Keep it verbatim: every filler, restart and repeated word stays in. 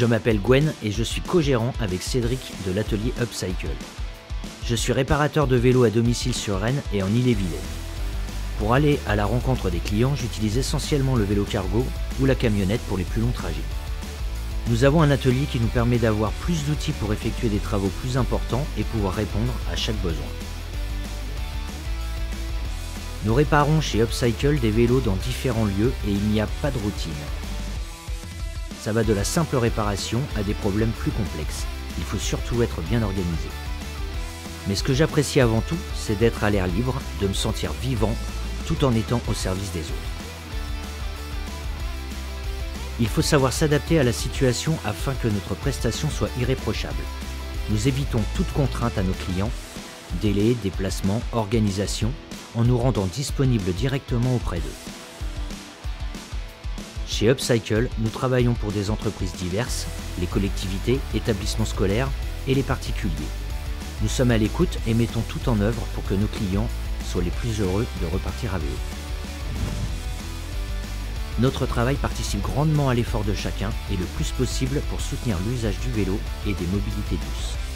Je m'appelle Gwen et je suis co-gérant avec Cédric de l'atelier Upcycle. Je suis réparateur de vélos à domicile sur Rennes et en Ille-et-Vilaine. Pour aller à la rencontre des clients, j'utilise essentiellement le vélo cargo ou la camionnette pour les plus longs trajets. Nous avons un atelier qui nous permet d'avoir plus d'outils pour effectuer des travaux plus importants et pouvoir répondre à chaque besoin. Nous réparons chez Upcycle des vélos dans différents lieux et il n'y a pas de routine. Ça va de la simple réparation à des problèmes plus complexes. Il faut surtout être bien organisé. Mais ce que j'apprécie avant tout, c'est d'être à l'air libre, de me sentir vivant, tout en étant au service des autres. Il faut savoir s'adapter à la situation afin que notre prestation soit irréprochable. Nous évitons toute contrainte à nos clients, délai, déplacement, organisation, en nous rendant disponibles directement auprès d'eux. Chez Upcycle, nous travaillons pour des entreprises diverses, les collectivités, établissements scolaires et les particuliers. Nous sommes à l'écoute et mettons tout en œuvre pour que nos clients soient les plus heureux de repartir à vélo. Notre travail participe grandement à l'effort de chacun et le plus possible pour soutenir l'usage du vélo et des mobilités douces.